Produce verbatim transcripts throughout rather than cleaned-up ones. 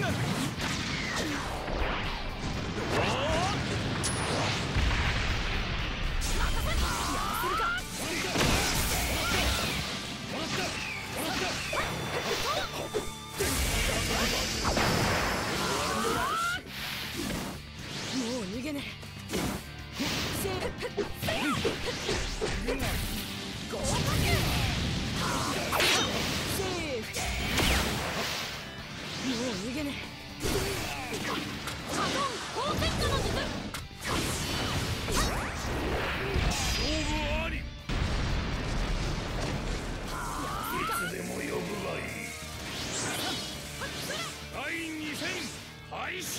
もう逃げねえ。もう逃げねえ。カトン放天下の術。 勝負あり。いつでも呼ぶがいい。だいに戦開始。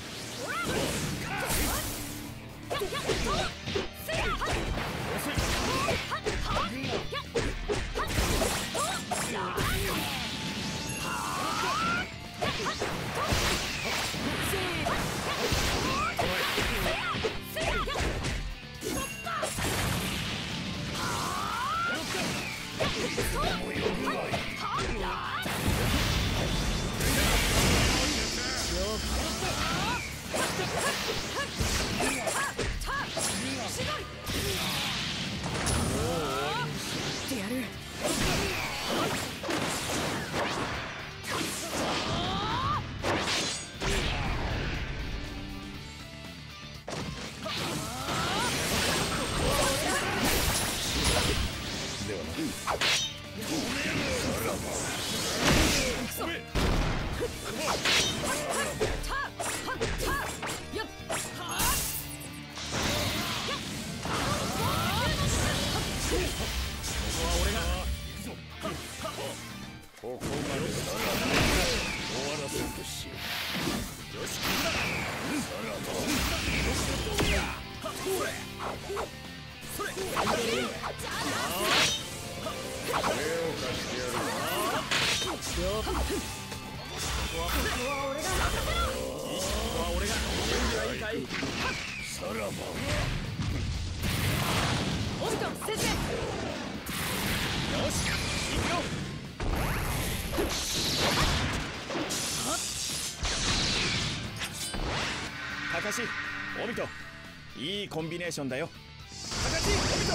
カカシ、オミト、いいコンビネーションだよ。 カカシ、オミト。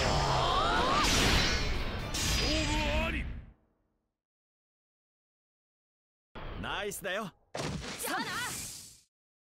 勝負あり。 ナイスだよ。